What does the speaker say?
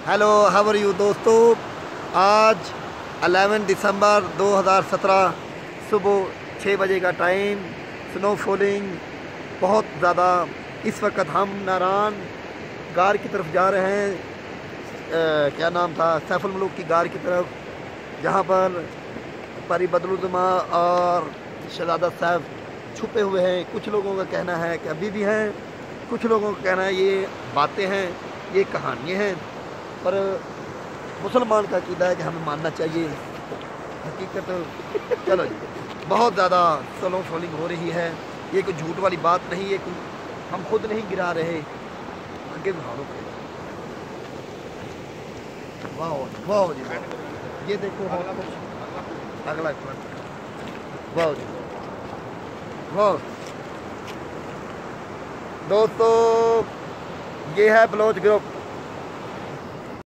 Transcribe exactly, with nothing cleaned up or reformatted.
Hello how are you दोस्तों। आज ग्यारह दिसंबर दो हज़ार सत्रह सुबह छः बजे का टाइम। स्नो फॉलिंग बहुत ज़्यादा। इस वक्त हम नारान गार की तरफ जा रहे हैं। आ, क्या नाम था, सैफुल मुल्क की गार की तरफ, जहाँ पर परी बदरुद्दोमा और शहजादा साहब छुपे हुए हैं। कुछ लोगों का कहना है कि अभी भी हैं, कुछ लोगों का कहना है ये बातें हैं, ये कहानियाँ हैं, पर मुसलमान का अक़ीदा है कि हमें मानना चाहिए हकीकत। चलो जी, बहुत ज़्यादा स्नो फॉलिंग हो रही है। ये कोई झूठ वाली बात नहीं है, कोई हम खुद नहीं गिरा रहे। आगे भाड़ों पे वाह वाह जी वाह। ये देखो अगला वाह जी वाह। दोस्तों ये है बलोच ग्रुप।